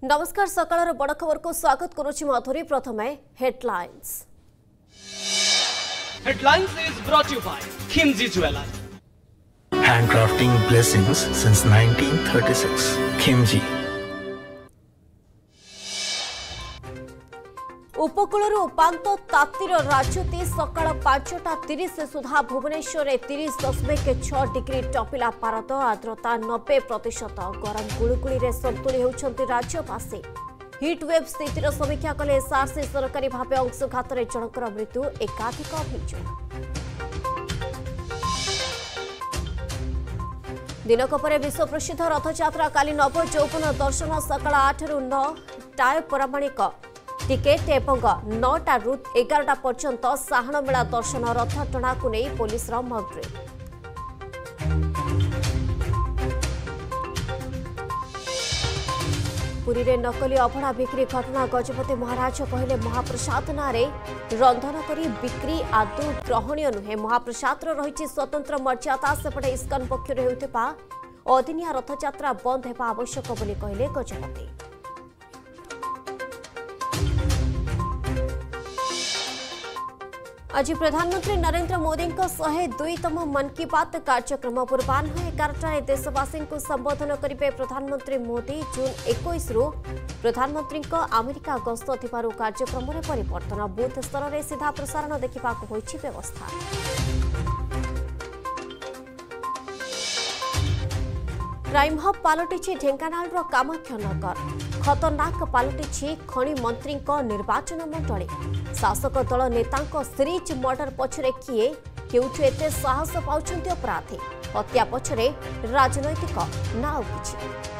नमस्कार सकाळर बड़ खबर को स्वागत करुछि माधुरी। प्रथमे headlines is brought to you by Khimji Jewelers. Handcrafting blessings since 1936. Khimji. उपकूल उपात तातीर राजुती सकाळ 5:30 सुधा भुवनेश्वर 30.6 डिग्री टपिला पारद आर्द्रता 90%। गरम गुळुगुळी संतुली होउछंती राज्यवासी। हिटवेव स्थितिर समीक्षा कले एसआरसी सरकारी भाव अंशघात जनकर मृत्यु एकाधिक अभियोग। दिनक पर विश्व प्रसिद्ध रथयात्रा काली नव यौवन दर्शन सकाळ 8 ରୁ 9 टाय परामाणिक टिकेट एवं 9टा ରୁ 11टा पर्यंत साहण मेला दर्शन रथ टणा को नहीं पुलिस मॉकड्रिल। पुरी रे नकली अभड़ा बिक्री घटना गजपति महाराज कहले महाप्रसाद नारे रंधन करी बिक्री आदौ ग्रहणीय नुहे। महाप्रसाद रही स्वतंत्र मर्यादा सेपटे इस्कन पक्षर होता अदिनिया रथयात्रा बंद होगा आवश्यक बोली कहले गजपति। आज प्रधानमंत्री नरेंद्र मोदी 102तम मन की बात कार्यक्रम पूर्वाह्न 11टार देशवासी को संबोधन करेंगे प्रधानमंत्री मोदी। जून 21 रु प्रधानमंत्री अमेरिका गस्त थिबारु कार्यक्रम में परिवर्तन। बूथ स्तर में सीधा प्रसारण देखा व्यवस्था। क्राइम हब पलटि ढेंकानाल कामाख्यानगर। खतरनाक पलटि खनि मंत्री निर्वाचन मंडली। शासक दल नेता सीरीज मर्डर पछरे किए केउठु एते साहस पाउछन्ति अपराधी। हत्या पछरे राजनैतिक नाउ किछि।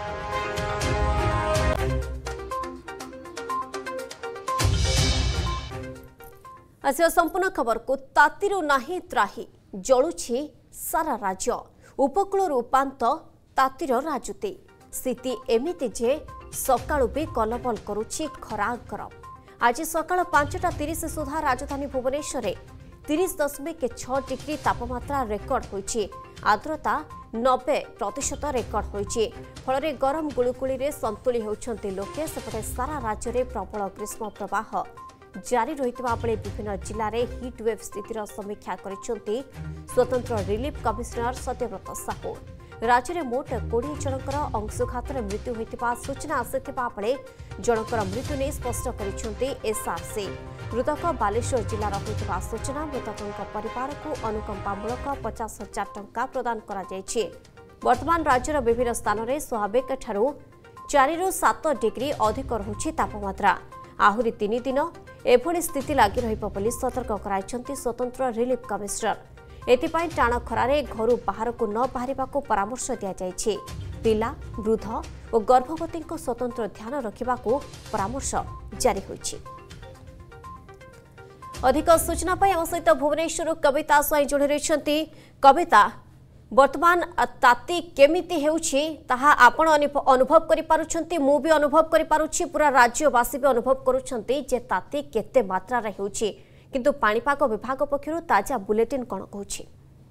आसिया संपूर्ण खबर को तातीरु नाही त्राही जळुछि सारा राज्य। उपकूल उपात तातीर राजुती। स्थिति एमिति जे सकाळु भी कलबल करुछि खरा गरम। आज सकाळ 5:30 सुधा राजधानी भुवनेश्वर 30.6 डिग्री तापमात्रा रेकर्ड होइछि। आर्द्रता 90% रेकर्ड होइछि। फल गरम गुळुगुळी संतुली होउछन्ति लोके। सेपटे सारा राज्य में प्रबल ग्रीष्म प्रवाह जारी रहितबा बेले विभिन्न जिल्ला रे हिटवेव स्थितिर समीक्षा करिसंति स्वतंत्र रिलीफ कमिशनर सत्यव्रत साहू। राज्य में मोट 20 जनकर अंशघात मृत्यु होता सूचना आसाबा बेले जनकर मृत्यु नहीं स्पष्ट करिसंति एसआरसी। मृतक बालेश्वर जिलार होता सूचना। मृतकों परिवार को अनुकंपामूलक 50,000 टंका प्रदान करा जायछि। वर्तमान राज्यर विभिन्न स्थान में स्वाभाविक ठारू 4 ରୁ 7 डिग्री अधिक रहुछि तापमात्रा। आहुरी 3 दिन एभली स्थिति लगी रहिबो बोली सतर्क कराइछन्ति स्वतंत्र रिलीफ कमिशनर। एथिपाई टाण खरारे घर बाहर को न बाहरिबाको परामर्श दिया जायछि। पिला वृद्ध और गर्भवती स्वतंत्र ध्यान रखिबाको परामर्श जारी होइछि। अधिक सूचना पाई आम सहित भुवनेश्वर कविता स्वाई जोड़ी रही। कविता वर्तमान ताती केमिति हेउछि ताहा आपण अनुभव करि पारुछन्ति। मु भी अनुभव करि पारुछि। पूरा राज्यवासी भी अनुभव करुछन्ति जे ताती केते मात्रा रे हेउछि। किंतु पाणीपाग विभाग पक्षरु ताजा बुलेटिन कोन कहूछि।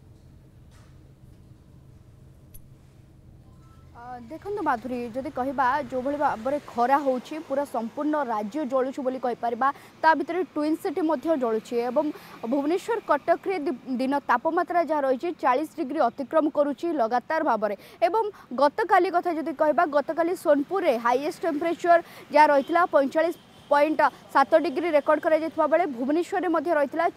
देखो माधुरी जदि कहबा जो भली भाव खरा होउछि पूरा संपूर्ण राज्य जळुछु बोली कहि परबा। ता भितर ट्विन सिटी मध्ये जळुछि एवं भुवनेश्वर कटक रे दिन तापमात्रा जा रही 40 डिग्री अतिक्रम करुछि लगातार भाव में। एवं गतकाली कथा जदि कहबा गतकाली सोनपुर रे हाईएस्ट टेम्परेचर जा रहितला 45.7 डिग्री रेकर्ड करा जायतबा बेले भुवनेश्वर मध्ये रहितला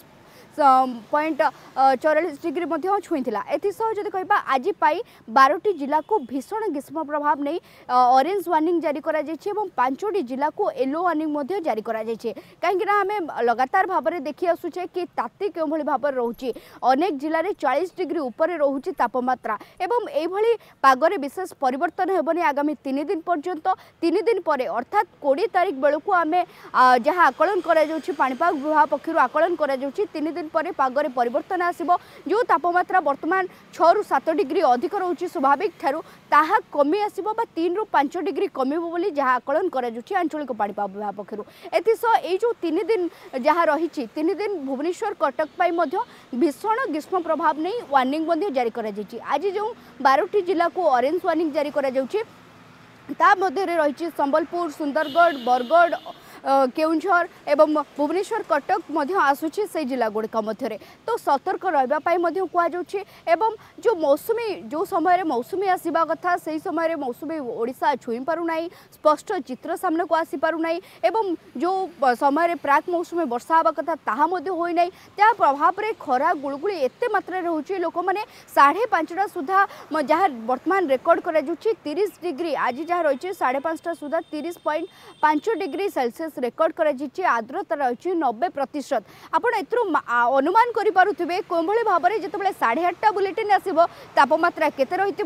44.44 डिग्री छुईला। एसह जब कहबा आज 12टी जिला को भीषण ग्रीष्म प्रभाव नहीं ऑरेंज वार्निंग जारी करा जायछि एवं 5टी जिला को येलो वार्निंग जारी करा जायछि। कहीं आमे लगातार भाव में देखि आसुचे कि ताती केउ भली भाव रहुछि। अनेक जिले में 40 डिग्री ऊपर रहुछि तापमात्रा एवं एभली पागरे विशेष परिवर्तन हेबनी आगामी 3 दिन पर्यंत। 3 दिन पर अर्थात 20 तारिख बेलू आमे जहाँ आकलन करा जाउछि पाणीपाग विभाग पक्षरु आकलन करा जाउछि 3 दिन पर पागरे परिवर्तन आसिबो। जो तापमात्रा वर्तमान 6 ରୁ 7 डिग्री अधिक रहुछि स्वाभाविक ठारू ताहा कमी आसिबो बा 3 ରୁ 5 डिग्री कमिबो बोली जहाँ आकलन करा जाउछि आंचलिक पाणीपाग विभाग पक्षरु। एथिसह एई जो 3 दिन जहाँ रहिछि 3 दिन भुवनेश्वर कटक पाई मध्य भीषण ग्रीष्म प्रभाव नहीं वार्निंग जारी करा जायछि। आज जो 12टी जिला को ऑरेंज वार्निंग जारी करा जाउछि ता मध्य रही संबलपुर सुंदरगढ़ बरगढ़ केउंझर एवं भुवनेश्वर कटक आसूची से जिला गुड़िक मध्य तो सतर्क रही कहुच्छे एवं जो मौसुमी जो समय मौसुमी आसवा कथा से समय मौसुमी ओडिशा छुई पारुना स्पष्ट चित्र सामने को आसी पारुना एवं जो समय प्राक मौसुमी वर्षा हवा कथा ताहा होना त्या प्रभाव में खरा गुड़गुड़ी एत मात्रा रोचे लोक मैंने 5:30 सुधा जहाँ बर्तमान रेकर्ड कर 30 डिग्री आज जहाँ रही 5:30 सुधा 30.5 डिग्री सेल्सियस रेकर्ड कर आर्द्रता रही 90%। आपड़ ए अनुमान करें कौन भाव में जो 8:30 बुलेटिन आसो तापमात्रा केते रही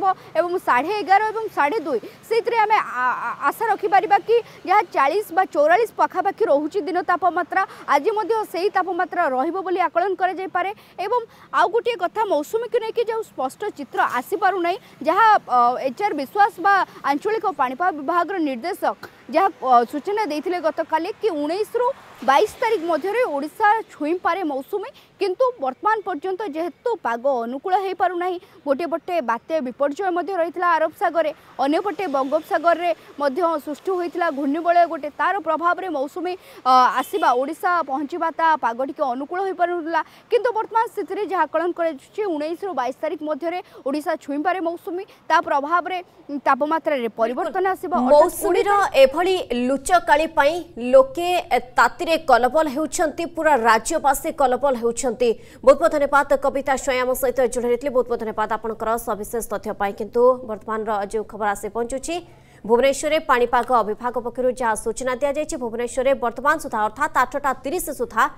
11:30 और 2:30 से आम आशा रखिपर कि जहाँ 40 बा 44 पखापाखि रोचे दिन तापमात्रा आज से तापमात्रा रही आकलन करे एवं आउ गोटे कथा मौसुमी को लेकिन जो स्पष्ट चित्र आसीपारूना जहाँ HR विश्वास बा आंचलिक पाणीपाग विभाग निर्देशक जहाँ सूचना देते गतकाली कि 19 ରୁ 22 तारीख मध्य ओडिशा छुई पारे मौसुमी किंतु वर्तमान पर्यंत जेहेतु पाग अनुकूल हो पारुना गोटे पटे बात्या विपर्यय रही अरब सागर अंपटे बंगोपसागर में सृष्टि होता घूर्णिबलय गोटे तार प्रभाव में मौसुमी आसवा ओडिशा पहुँचवा ता पाग टी अनुकूल हो पारुला किंतु वर्तमान स्थिति जहाँ आकलन कर 19 ରୁ 22 तारीख मध्य ओडिशा छुई पारे मौसुमी ता प्रभाव में तापमात्रा परिवर्तन आसवा मौसुमीर एभली लुचकाली लोके तातीरे कलबल होउछंती पूरा राज्यवासी कलबल होउछंती। बहुत बहुत धन्यवाद कविता स्वयं आम सहित जोड़ी रही बहुत बहुत धन्यवाद आपनकर सविशेष तथ्य पाई किंतु वर्तमान जो खबर आसे पहुंचुची भुवनेश्वर में पाणीपाग विभाग पक्षर जहाँ सूचना दी जाए भुवनेश्वर में वर्तमान सुधा अर्थात 8:30 सुधा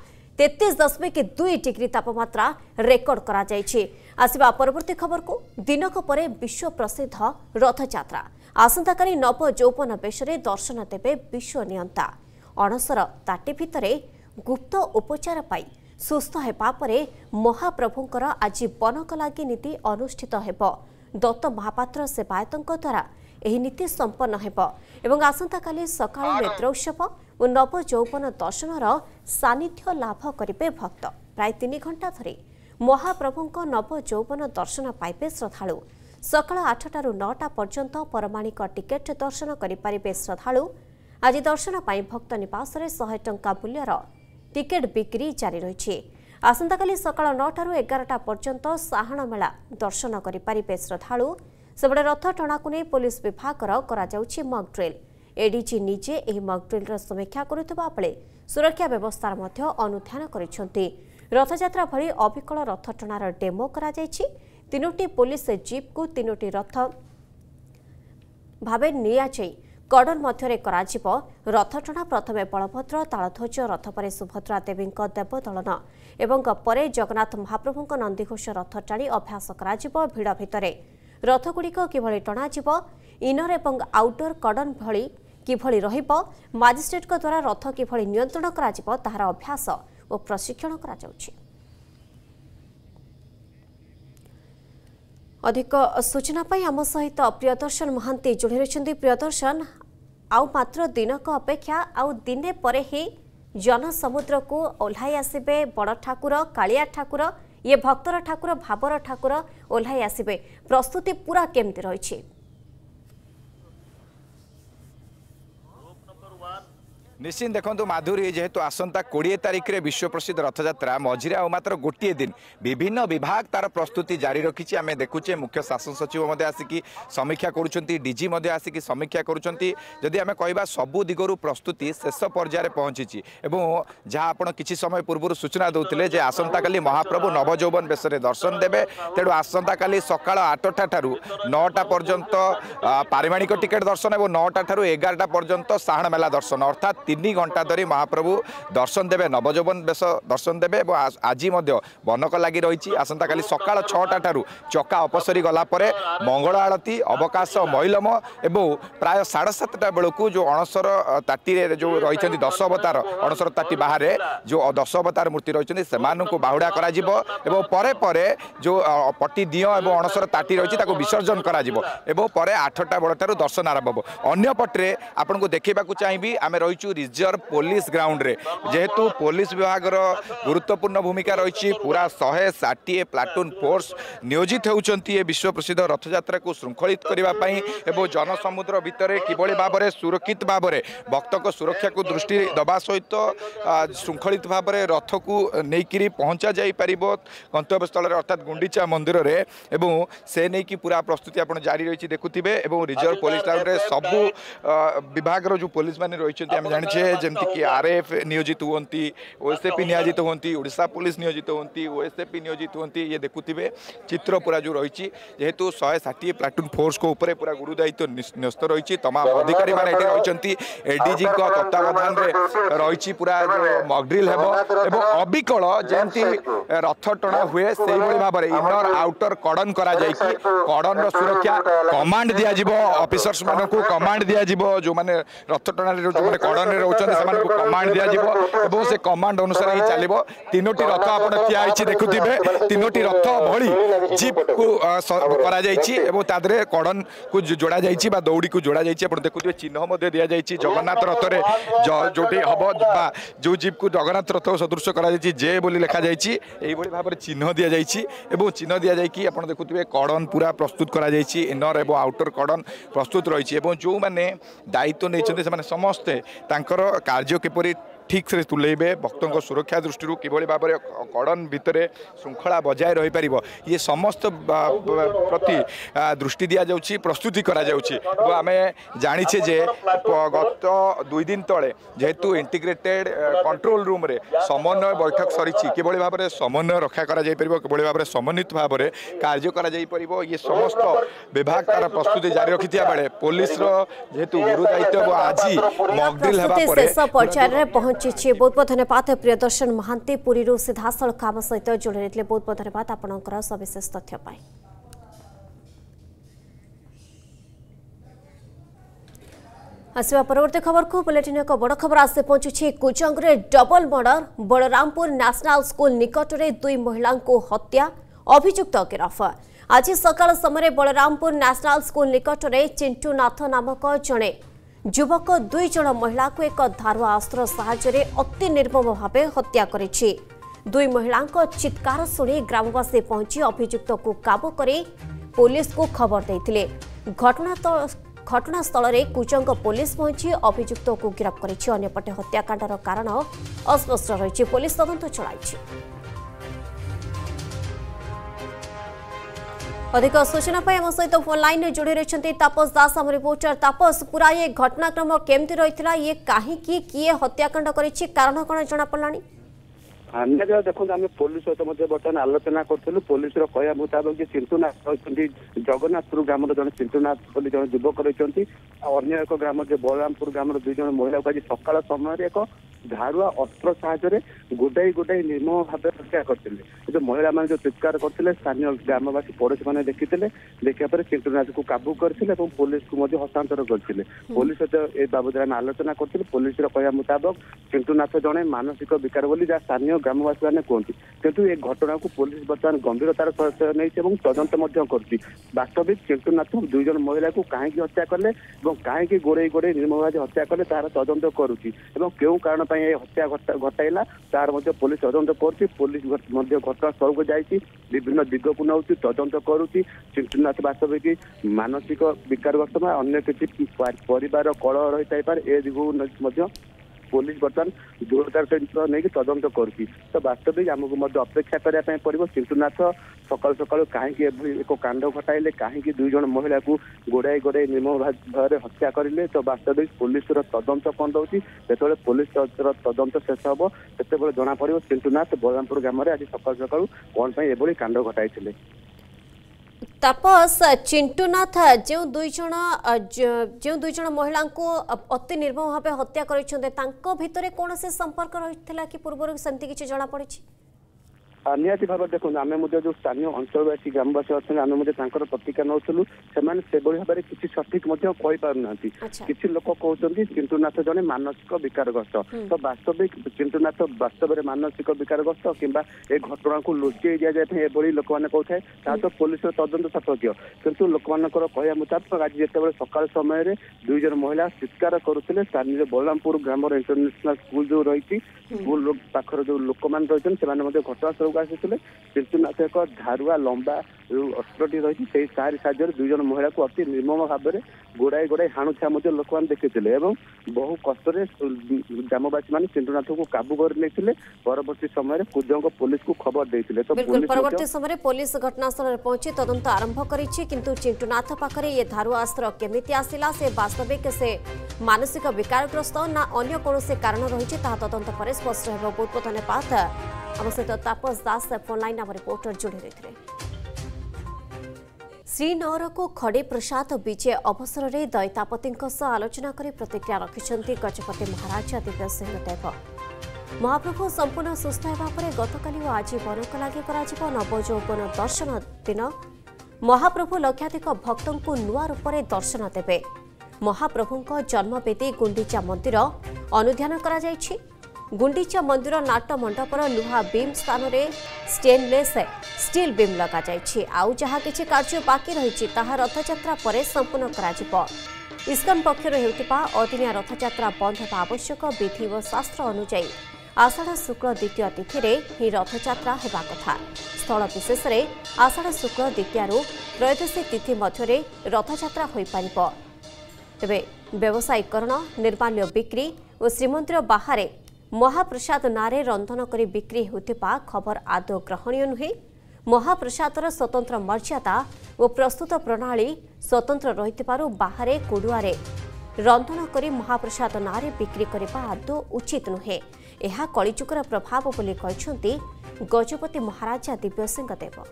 33.2 डिग्री तापमात्रा रेकर्ड करा जायछि। आसिबा परवर्ती खबर को दिनक परे विश्व प्रसिद्ध रथयात्रा आसंताकाली नव यौवन बेशरे दर्शन देवे विश्व नियंता अणसर ताटी भितरे गुप्त उपचार पाई सुस्थ हेबा परे महाप्रभुंकर आज बनक लागि नीति अनुष्ठित हेब। दत्त महापात्र सेवायतों द्वारा एही नीति संपन्न हेब एवं आसंताकाली सकाळ नेत्रोत्सव और नव यौवन दर्शनर सानिध्य लाभ करिवे भक्त। प्राय 3 घंटा धरी महाप्रभुंक नव यौवन दर्शन पाइबे श्रद्धालु। सकाळ 8 ରୁ 9 पर्यंत परमाणिक टिकेट दर्शन करिपारिबे श्रद्धालु। आज दर्शन पाई भक्त निवास 100 टंका मूल्यर टिकेट बिक्री जारी रही। आसंताकाली सकाळ 9 ରୁ 11 पर्यंत साहाण मेला दर्शन करिपारिबे श्रद्धालु। सेबडे रथ टणाकु नै पुलिस विभागर करा जाउछि मॉक ड्रिल। एडीजी निजे एही मॉक ड्रिल समीक्षा करुथिबा बेले सुरक्षा व्यवस्थार मध्य अनुध्यान करिसेंती। रथयात्रा भली अविकल रथ टणार डेमो करा जायछि। 3टी पुलिस जीप को 3टी रथ भावे निया जाई कड़न मध्य कराजिब रथ टଣା प्रथमे बलभद्र तालध्वज रथ पर सुभद्रा देवी देवदलन एवं परे जगन्नाथ महाप्रभुଙ୍କ नंदीघोष रथ टाणी अभ्यास कराजिब। भिड़ भितरे रथगुड़िक किभଳି टणाजिब इनर एवं आउटडोर कड़न भली किभଳି रहिब मजिस्ट्रेट द्वारा रथ किभଳି नियंत्रण कराजिब ताहार अभ्यास और प्रशिक्षण करा जाउछि। अधिक सूचना पाई आम सहित प्रियदर्शन महांती जोड़ी रही। प्रियदर्शन आउ मात्र दिनक अपेक्षा आउ दिने परे ही जनसमुद्र को ओह्लाई आसबे बड़ ठाकुर कालिया ठाकुर ये भक्तर ठाकुर भावर ठाकुर ओह्लाई आसबे प्रस्तुति पूरा केमती रही। निश्चित देखो माधुरी जेहेतु आसंता 20 तारिख रे विश्व प्रसिद्ध रथयात्रा मझिरे आ मात्र गोटे दिन विभिन्न विभाग तार प्रस्तुति जारी रखी आम देखुचे मुख्य शासन सचिव आसिकी समीक्षा करुँच डीजी आसिकी समीक्षा करुँच जदि आम कहवा सबू दिगरु प्रस्तुति शेष पर्यायर पहुंची एवं जहाँ आपण किसी समय पूर्व सूचना दौते जे आसंता काली महाप्रभु नव यौवन बेशरे दर्शन देवे तेणु आसंता काली सकाळ 8टा ठारू 9टा पर्यंत पारिमाणिक टिकेट दर्शन और 9टा ठारू 11टा पर्यंत साहाण मेला दर्शन अर्थात 3 घंटा धरी महाप्रभु दर्शन देवे नव यौवन बेश दर्शन देवे आज बनक लगी रही। आसंता काली सकाळ 6टा ठारू चका अपसरी गला परे मंगल आरती अवकाश महिलम एवं प्राय 7:30 बेलू जो अणसर ताटी जो रही 10 अवतार अणसर ताटी बाहर जो 10 अवतार मूर्ति रही से बाहुड़ा करा एवं परे परे जो पट्टी दियो एवं अणसर ताटी रही विसर्जन करा एवं परे 8टा बेल ठारू दर्शन आरंभ। अन्य पटे आपको देखा चाहिए आम रही रिजर्व पुलिस ग्राउंड रे जेहेतु पुलिस विभाग गुरुत्वपूर्ण भूमिका रही पूरा 160 प्लाटून फोर्स नियोजित होती विश्व प्रसिद्ध रथयात्रा को श्रृंखलित करने एवं जनसमुद्र भितर किभली भाव में सुरक्षित भाव में भक्त सुरक्षा को दृष्टि दबा सहित श्रृंखलित भाव में रथ को लेकिन पहुंचा जापर गंतव्य स्थल अर्थात गुंडीचा मंदिर रे एवं से नहीं कि पूरा प्रस्तुति आप जारी रही देखुवे एवं रिजर्व पुलिस ग्राउंड रे सबू विभाग जो पुलिस मैंने रही आम जाने जमीक आरएफ नियोजित होती ओएसएपी नियोजित होती ओडिशा पुलिस नियोजित होती ओएसएपी नियोजित होती ये देखुवे चित्र पूरा जो रही जेहेतु 160 प्लाटून फोर्स को ऊपर पूरा गुरु दायित्व न्यस्त रही तमाम अधिकारी मैंने रही एडीजी तत्वावधान में रही पूरा जो मॉकड्रिल एवं अबिकल जमती रथ टणा हुए से भाव में इनर आउटर कड़न कड़न सुरक्षा कमांड दिज्व ऑफिसर्स मान को कमांड दिज्व जो मैंने रथ टणा जो कड़न रोचे से कमांड दिज्व से कमांड अनुसार ही चलो तीनोटी रथ आप देखुवे तीनोटी रथ भली जीप को करा कड़न को जोड़ा जा दौड़ी को जोड़ा जा देखुवे चिन्ह दि जाए जगन्नाथ रथ रे जो हम जो जीप को जगन्नाथ रथ सदृश करा जे बोली लिखा जाइए भाव में चिन्ह दि जाइए चिन्ह दि जाइए आप देखुवे कड़न पूरा प्रस्तुत करा इनर एवं आउटर कड़न प्रस्तुत रही जो मैंने दायित्व नहीं समस्ते कार्य किपरि ठीक से तुलेबे भक्तों सुरक्षा दृष्टि किभली भाव में कड़न भितर श्रृंखला बजाय रही पार ये समस्त प्रति दृष्टि दि जाऊँगी प्रस्तुति करा आम जाचे जे गत 2 दिन तले जेहेतु इंटीग्रेटेड कंट्रोल रूम रे समन्वय बैठक सरी किभली भाव में समन्वय रक्षा करा किभली भाव में समन्वित भाव में कार्य करा ये समस्त विभाग तार प्रस्तुति जारी रखि बेले पुलिस जेहेतु गुरु दायित्व आज मॉकड्रिल हेबा बहुत बहुत धन्यवाद प्रियदर्शन महांती पुरी सीधा सड़क आम सहित जोड़ी रही बहुत बहुत धन्यवाद आपंकर सविशेष तथ्य पाई। आसवा परवर्ती खबर को बुलेटिन एक बड़ खबर आसे पहुंचुछि कुजंग रे double murder Balarampur national school निकट में 2 महिला को हत्या अभियुक्त गिरफ आज सकाल समय बलरामपुर नेशनल स्कूल निकट में चिंटू नाथ नामक जड़े युवक 2 जन महिला को एक धारुआ अस्त्र साहाय्य अति निर्मम भाव हत्या करिछि 2 महिला चित्कार शुणी ग्रामवासी पहुंची अभियुक्त को काबू कर पुलिस को खबर देते घटनास्थल में कुजंग पुलिस पहुंची अभियुक्त को गिरफ्त करिछि अन्यपटे हत्याकांडर कारण अस्पष्ट रही पुलिस तदंत चलाई। अधिक सूचना आम सहित फोन लाइन में जोड़ी रही तापस दास आम रिपोर्टर तापस पूरा ये घटनाक्रम केमती रही ये कहीं किए हत्याकांड करिछि कारण कौन जना पड़लानी देखो आम पुलिस सहित बर्तमान आलोचना करूँ पुलिस कहवा मुताबिक चिंटूनाथ रही जगन्नाथपुर ग्राम जन चिंटूनाथ बोली जन युवक रही अन्य एक ग्राम बलरामपुर ग्राम 2 जन महिला को आज सकाल समय एक धारुआ अस्त्र साहाय्य गोटाई गोटाई निर्मम भाव हत्या करते जो महिला मैंने जो चित्कार करते स्थानीय ग्रामवासी पड़ोशी मैंने देखते देखा चिंटूनाथ को काबू करते पुलिस को हस्तांतर करते पुलिस सहित ए बाबद आम आलोचना करते पुलिस कहवा मुताबिक चिंटूनाथ जड़े मानसिक विकार बोली जहाँ स्थानीय ग्रामवासी मैंने कहते किंतु ए घटना को पुलिस बर्तमान गंभीरतार सहित नहीं तदंत वास्तविक चिंटूनाथ 2 जन महिला को कहीं हत्या कले कहीं गोड़े गोड़े निर्मम भाव हत्या कले तार तदंत करुच्ची क्यों कारण हत्या घटाइला तार पुलिस तदंत कर पुलिस घटनास्थल को जाइए विभिन्न दिग को नौ तदंत करुच्ची चिंटूनाथ वास्तविक मानसिक विकारग्रस्त अन्य किसी परिवार कलह रही पारे ए दिग पुलिस बर्तमान जोरदार सहित नहीं तदंत करुच्ची तो वास्तविक आमको अपेक्षा करने पड़ो चिंटूनाथ सकाल सकाल कहीं एक कांड घटाइले कहीं 2 जन महिला को गोड़ाई गोड़ाई निर्मम भाव हत्या करें तो वास्तविक पुलिस तदंत कौन रोचे जो पुलिस तदंत शेष हम से जना पड़ो चिंटूनाथ बलरामपुर ग्राम में आज सकाल सकाल कौन एभली कांड घटाई तापस चिंटूनाथ जो 2 जन महिला को अति निर्मम भाव हत्या कर भितर कौन से संपर्क रही कि पूर्व सेमती किसी जना पड़ी निहाती भाव देखो आम जो स्थानीय अंचलवासी ग्रामवासी अच्छे आम प्रतिक्रिया नौलु से भाव में किसी सठिक कहीपारना किसी लोक कहते चिंटूनाथ जड़े मानसिक विकारग्रस्त तो वास्तविक चिंटूनाथ वास्तव में मानसिक विकारग्रस्त किंबा ए घटना को लुचई दि जाए लोक मैंने कहे तो पुलिस तदंत सापेक्ष किंतु लोक कहया मुताबिक आज जिते सकाल समय दुई जन महिला चित्कार करुले स्थानीय बलरामपुर ग्रामर इंटरनेशनल स्कूल जो रही स्कूल पाखर जो लोक मैंने रही से घटनास्थल को आसी चिंटूनाथ एक धारुआ लंबा अस्त्रटी रही सारी साज्य दुई जन महिला को अति निर्मम भाव में गोड़ाई गोड़ाई हाणुछा लोक मैंने देखी बहु कष्ट ग्रामवासी मैंने चिंटूनाथ को काबू कर परवर्ती समय कुजंग पुलिस को खबर देते तो परवर्ती समय पुलिस घटनास्थल में पहुंची तदंत आरंभ करिछि किंतु चिंटूनाथ पाखरे ये धारुआ अस्त्र केमिति आसिला से वास्तविक से मानसिक विकारग्रस्त ना अन्य कौन कारण रही तदंत पर स्पष्ट हो पूर्व धन्यवाद आम सहित तापस दास फोन लाइन आम रिपोर्टर जोड़ी रही श्रीनगर को खड़ी प्रसाद विजय अवसर में दैतापति आलोचना कर प्रतिक्रिया रखिंट गजपति महाराजा दिव्य सिंह देव महाप्रभु संपूर्ण सुस्थ होगा गतकाली और आज बरक लगे नवयौवन दर्शन दिन महाप्रभु लक्षाधिक भक्तों को नुआ रूप में दर्शन देवे महाप्रभु जन्मवेदी गुंडीचा मंदिर अनुध्यान करा जायछि। गुंडीचा मंदिर नाट मंडपर लुहा बीम स्थान में स्टेनलेस स्टील बीम लगा जायछि। आउ जहा किछि कार्य बाकी रही रथयात्रा पर संपूर्ण करा इस्कन पक्षर हेउतिबा अदिनिया रथयात्रा बंद होगा आवश्यक विधि और शास्त्र अनुଯାयी आषाढ़ शुक्ल द्वितीय तिथि ही रथयात्रा होगा कथा स्थल विशेष में आषाढ़ शुक्ल द्वितीय त्रयोदशी तिथि मध्य रथयात्रा हो पारिब। तेबे व्यवसायीकरण निर्माल्य बिक्री और श्रीमंदिर बाहर महाप्रसाद नारे रंधन कर बिक्री होता खबर आदौ ग्रहणीय नुहे। महाप्रसादर स्वतंत्र मर्यादा और प्रस्तुत प्रणाली स्वतंत्र रही बाहर कुड़ुआरे रंधन कर महाप्रसाद नारे बिक्री करने आदौ उचित नुहे। यह कलिजुगर प्रभाव बोली कहते गजपति महाराजा दिव्य सिंह देव।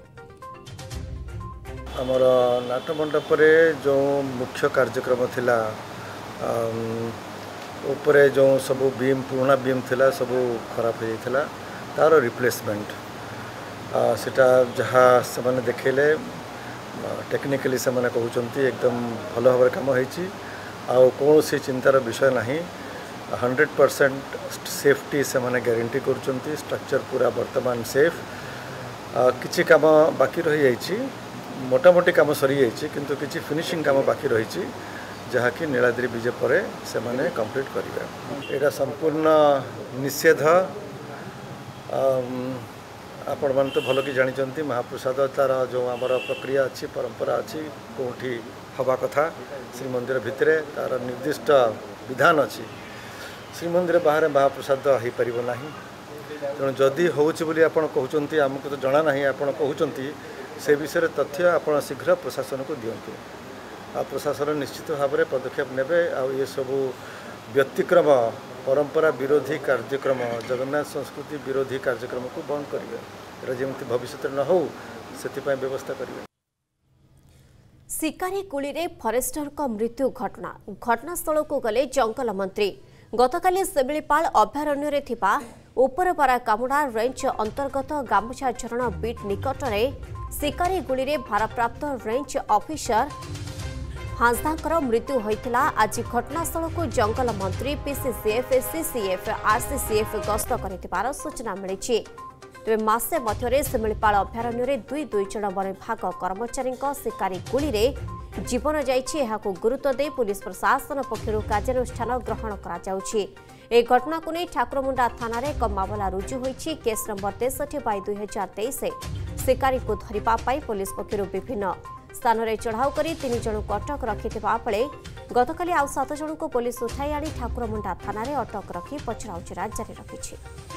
आमर नाटमंडप जो मुख्य कार्यक्रम थिला उपरे जो सब बीम पुराना बीम थिला सब खराब हो जाता तार रिप्लेसमेंट सेटा जहाँ से देखेले टेक्निकली से कहते एकदम भल भाव कम हो कौन सी चिंतार विषय नहीं 100% सेफ्टी से माने गारंटी कर स्ट्रक्चर पूरा वर्तमान सेफ किछि काम बाकी रही जाइए मोटामोटी काम सरी जाइए किंतु किछि फिनिशिंग काम बाकी रही जहाँकि नीलाद्रि विजय पर से माने कंप्लीट करेंगे। एटा संपूर्ण निषेध आपण मैंने तो भल कि जानी महाप्रसाद तार जो आमर प्रक्रिया अच्छी परंपरा अच्छी कौटी हवा कथा श्रीमंदिर भितर तार निर्दिष्ट विधान अच्छी श्रीमंदिर बाहर महाप्रसाद हो पार ना तेणु जदि होली आप कहते आमको तो जना ना आप कहते से विषय तथ्य आप शीघ्र प्रशासन को दिंतु आ प्रशासन निश्चित भाव में पदक्षेप ने ये सब व्यतिक्रम परंपरा विरोधी कार्यक्रम जगन्नाथ संस्कृति विरोधी कार्यक्रम को बंद करेंगे जमी भविष्य न हो से व्यवस्था करेंगे। शिकारी गुली रे फरेस्टर को मृत्यु घटनास्थल को गले जंगल मंत्री गतकाली सेमिलीपाल अभयारण्य रे थिबा उपरपरा कामुड़ा रेंज अंतर्गत गामुछा झरण बीट निकट में शिकारी गुली रे भारप्राप्त रेंज ऑफिसर हांसदांकर मृत्यु होइतिला। आज घटनास्थल को जंगल मंत्री पीसीसीएफ सीसीएफ आरसीसीएफ गस्त करथिबार सूचना मिली। तेरे मासे मध्य शिमिलीपाल अभयारण्य दुई जन वन विभाग कर्मचारी शिकारी गुली रे जीवन जाइछि। एहाको गुरुत्व दे पुलिस प्रशासन पक्षरु कार्यानुष्ठान ग्रहण करा जाउछि। ए घटना को नहीं ठाकुरमुंडा थाना रे एक मामला रुजु होइछि। केस नंबर 63/2023 शिकारी को धरिबा पाई पुलिस पक्षरु विभिन्न स्थान में चढ़ाऊ कर 3 जन को अटक रखिथिबा बेले गतकाली आउ 7 जन को पुलिस उठाई आनी ठाकुरमुंडा थाना रे अटक रखी पचराउचरा जारी रखिछि।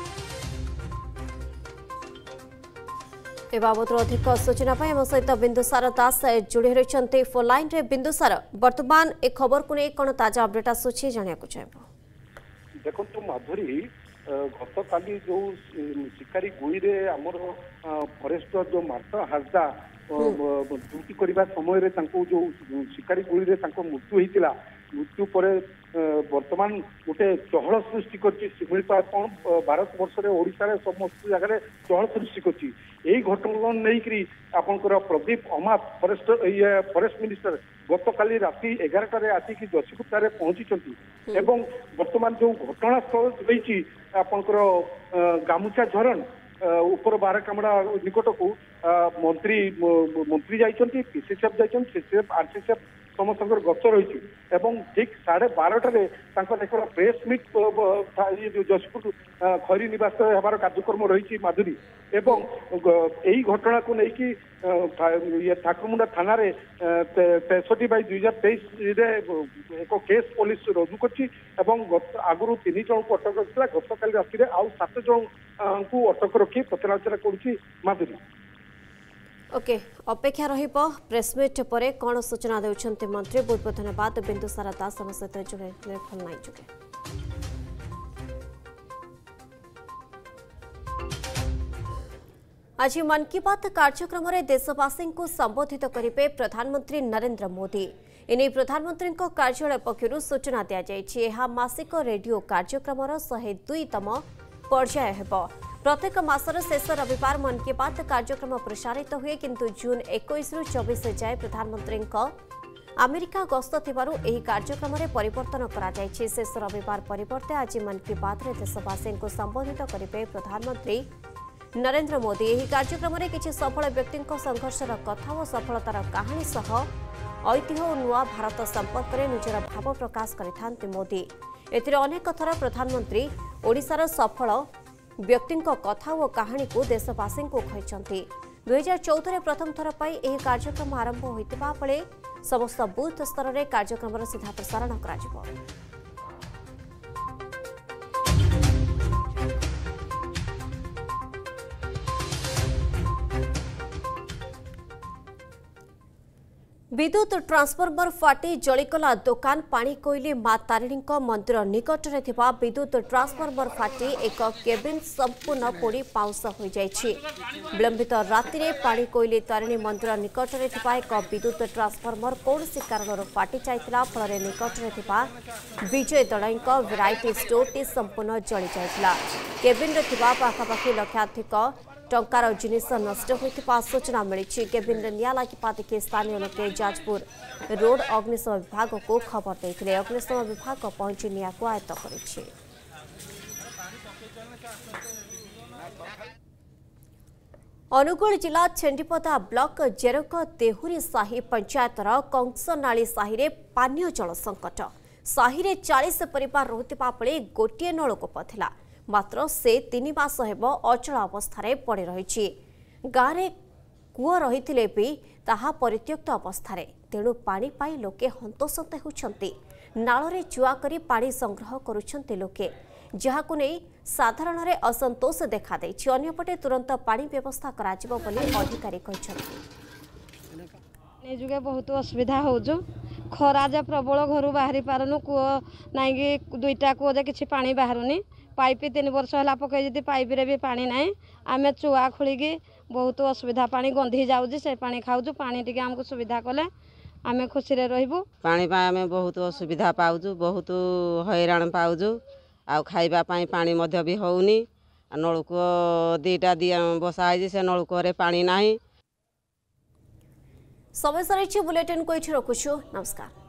ए बाबद अधिक सूचना आम सहित बिंदुसार दास जोड़ी रही फोन लाइन रे। बिंदुसार वर्तमान ए खबर को नहीं कौन ताजा अपडेट आसूची जाना चाहिए? देखो तो माधुरी गत काली जो शिकारी गुई आमर फरेस्टर जो मार्ट हाजदा ड्यूटी करने समय जो शिकारी गुई मृत्यु होता मृत्यु पर वर्तमान गोटे चहल सृष्टि करछि शिमिଳିपाल भारत वर्ष रे ओडिसा रे समस्त जगह चहल सृष्टि करछि यही घटना नहीं आपंकर प्रदीप अमात फॉरेस्ट मिनिस्टर गतकाली राति 11टार आसिक जशीपुर पहुंची एवं वर्तमान जो घटनास्थल रही आपंकर गामुछा झरण ऊपर बारकामड़ा निकट को मंत्री जाइछन्ति पीसीसीएफ जाइछन्ति सीसीएफ आरसीसीएफ समस्त गच रही ठीक 12:30 एक प्रेस मीट जशपुर खरी निवास होबार कार्यक्रम रही माधुरी एवं यही घटना को लेकिन ठाकुरमुंडा थाना 63/2023 एक केस पुलिस रुजु करछि आगुरी 3 जन को अटक रखिला गतकाली राति आउ 7 जन को अटक रखी पचराउचरा करुछि माधुरी। ओके अपेक्षा रहिबो प्रेसमिट परे कोन सूचना देउछन्ते मंत्री बहुत बहुत धन्यवाद बिंदुसारा दास हम सहित जुड़े फोन लाइन जुड़े। आज मन की बात कार्यक्रम में देशवासी को संबोधित करेंगे प्रधानमंत्री नरेंद्र मोदी एने प्रधानमंत्री कार्यालय पक्षर सूचना दी जाइए मासिक रेडियो कार्यक्रम 102तम पर्याय हेबो प्रत्येक मासर शेष रविवार मन की बात कार्यक्रम प्रसारित हुए किंतु जून 21 रु 24 जाए प्रधानमंत्री अमेरिका गस्त थिबारु एही कार्यक्रम में परिवर्तन करा जाइए शेष रविवार परिवर्ते आज मन की बात रे देशवासी को संबोधित करेंगे प्रधानमंत्री नरेंद्र मोदी एही कार्यक्रम में किसी सफल व्यक्ति संघर्षर कथा और सफलतार कहानी सह ऐतिह्य और नुआ भारत संपर्क में निजर भाव प्रकाश करिथांती मोदी एथिरे अनेक थर प्रधानमंत्री ओडिशार सफल व्यक्ति कथा और कहानी को देशवासी को कहते 2014 प्रथम थर पर यह कार्यक्रम आरंभ होता बेले समस्त बूथ स्तर में कार्यक्रम सीधा प्रसारण करा विद्युत ट्रांसफॉर्मर फाटी जलिगला दुकान पानी कोइली मां तारिणी मंदिर निकट में विद्युत ट्रांसफॉर्मर फाटी एक केबिन संपूर्ण पोड़ी पाउस हो जाइछि विलंबित राति में पानी कोइली तारिणी मंदिर निकट में एक विद्युत ट्रांसफॉर्मर कौन कारण फाटी जाइतिला फल निकट में विजय दड़ाई वेराइटी स्टोर टी संपूर्ण जली जाइतिला केबिन रे पाखापाखि लक्षाधिक टंकार जिनिस नष्ट होता सूचना मिली केबिन निया लगे देखि स्थानीय लोके जाजपुर रोड अग्निशम विभाग को खबर देते अग्निशम विभाग पहुंची निया को आयत्त कर अनुगुल जिला छेंडीपदा ब्लॉक जेरक देहुरी साही पंचायतर कंसनाली साही रे पानीय जल संकट साही रे 40 परिवार रहुतिबा बेले गोटिए नलकूप थिला मात्र से 3 मास हेब अचल अवस्था पड़ी रही गाँव में कूଅ रही भी ताहा परित्यक्त अवस्था तेणु पानी पाई लोके हंतसंत होती नाल चुआ करी पानी संग्रह करुछंती लोके जहाकु नहीं साधारण रे असंतोष देखा देछि अन्यपटे तुरंत पानी व्यवस्था कराजिबो बोली अधिकारी कहछंती जुगे बहुत असुविधा होजो खरा जे प्रबल घर बाहरी पारनु कूଅ नाइकी 2टा कूଅ जे किछि पानी बाहरुनी पाइप 3 वर्ष है पकई जी पाइप रे भी पानी ना आम चुआ खोलिकी बहुत असुविधा पानी गंधी जाऊँ से पानी खाऊ पानी टी आमको सुविधा कले आम खुशी रही पानी आम बहुत असुविधा पाऊँ बहुत हैरान पाऊँ आउ खाइबा पानी मध्य भी होनी नलकूଅ 2टा बसाई से नलकूअ पानी ना समय सारी बुलेटिन को रखुछु नमस्कार।